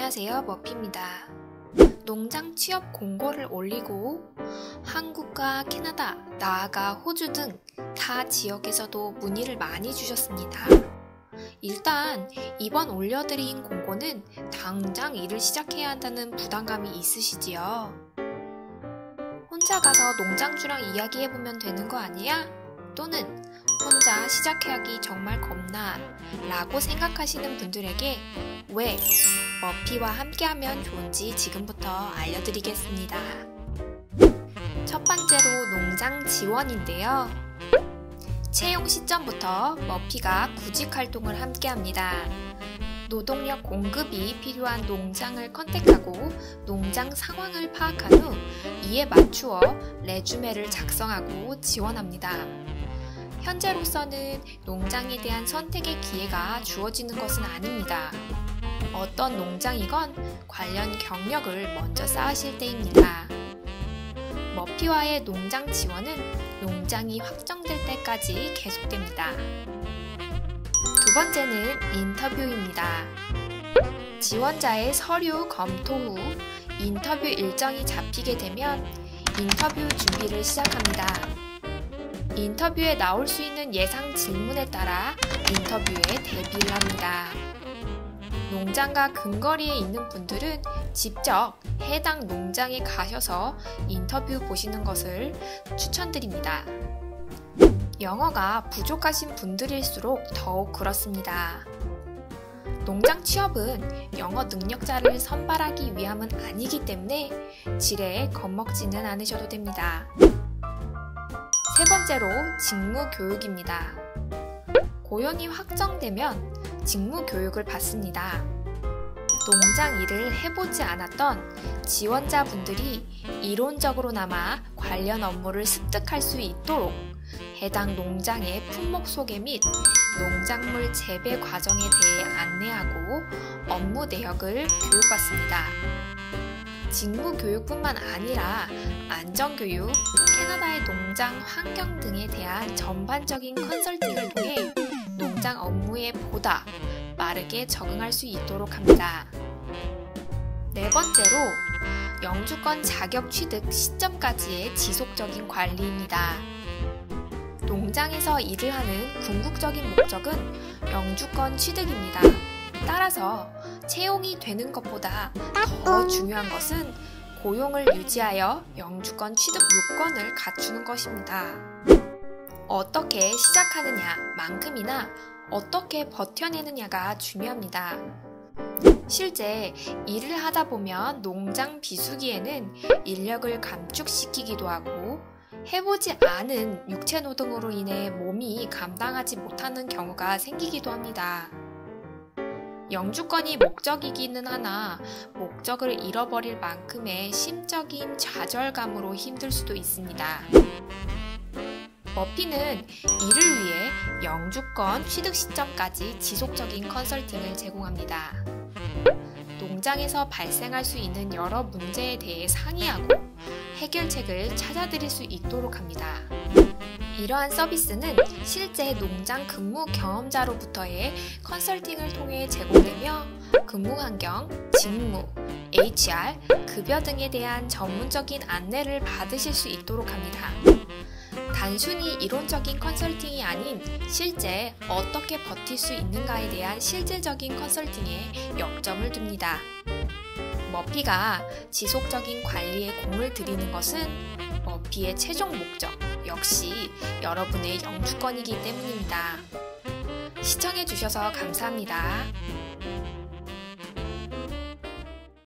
안녕하세요, 머피입니다. 농장 취업 공고를 올리고 한국과 캐나다, 나아가 호주 등 타 지역에서도 문의를 많이 주셨습니다. 일단 이번 올려드린 공고는 당장 일을 시작해야 한다는 부담감이 있으시지요? 혼자 가서 농장주랑 이야기해보면 되는 거 아니야? 또는 혼자 시작하기 정말 겁나 라고 생각하시는 분들에게 왜 머피와 함께하면 좋은지 지금부터 알려드리겠습니다. 첫 번째로 농장 지원인데요. 채용 시점부터 머피가 구직 활동을 함께합니다. 노동력 공급이 필요한 농장을 컨택하고 농장 상황을 파악한 후 이에 맞추어 레주메를 작성하고 지원합니다. 현재로서는 농장에 대한 선택의 기회가 주어지는 것은 아닙니다. 어떤 농장이건 관련 경력을 먼저 쌓으실 때입니다. 머피와의 농장 지원은 농장이 확정될 때까지 계속됩니다. 두 번째는 인터뷰입니다. 지원자의 서류 검토 후 인터뷰 일정이 잡히게 되면 인터뷰 준비를 시작합니다. 인터뷰에 나올 수 있는 예상 질문에 따라 인터뷰에 대비를 합니다. 농장과 근거리에 있는 분들은 직접 해당 농장에 가셔서 인터뷰 보시는 것을 추천드립니다. 영어가 부족하신 분들일수록 더욱 그렇습니다. 농장 취업은 영어 능력자를 선발하기 위함은 아니기 때문에 지레에 겁먹지는 않으셔도 됩니다. 세 번째로 직무 교육입니다. 고용이 확정되면 직무 교육을 받습니다. 농장 일을 해보지 않았던 지원자분들이 이론적으로나마 관련 업무를 습득할 수 있도록 해당 농장의 품목 소개 및 농작물 재배 과정에 대해 안내하고 업무 내역을 교육받습니다. 직무 교육뿐만 아니라 안전교육, 캐나다의 농장 환경 등에 대한 전반적인 컨설팅을 통해 농장 업무에 보다 빠르게 적응할 수 있도록 합니다. 네 번째로 영주권 자격 취득 시점까지의 지속적인 관리입니다. 농장에서 일을 하는 궁극적인 목적은 영주권 취득입니다. 따라서 채용이 되는 것보다 더 중요한 것은 고용을 유지하여 영주권 취득 요건을 갖추는 것입니다. 어떻게 시작하느냐만큼이나 어떻게 버텨내느냐가 중요합니다. 실제 일을 하다 보면 농장 비수기에는 인력을 감축시키기도 하고 해보지 않은 육체노동으로 인해 몸이 감당하지 못하는 경우가 생기기도 합니다. 영주권이 목적이기는 하나 목적을 잃어버릴 만큼의 심적인 좌절감으로 힘들 수도 있습니다. 머피는 이를 위해 영주권 취득 시점까지 지속적인 컨설팅을 제공합니다. 농장에서 발생할 수 있는 여러 문제에 대해 상의하고 해결책을 찾아드릴 수 있도록 합니다. 이러한 서비스는 실제 농장 근무 경험자로부터의 컨설팅을 통해 제공되며 근무 환경, 직무, HR, 급여 등에 대한 전문적인 안내를 받으실 수 있도록 합니다. 단순히 이론적인 컨설팅이 아닌 실제 어떻게 버틸 수 있는가에 대한 실질적인 컨설팅에 역점을 둡니다. 머피가 지속적인 관리에 공을 들이는 것은 머피의 최종 목적 역시 여러분의 영주권이기 때문입니다. 시청해주셔서 감사합니다.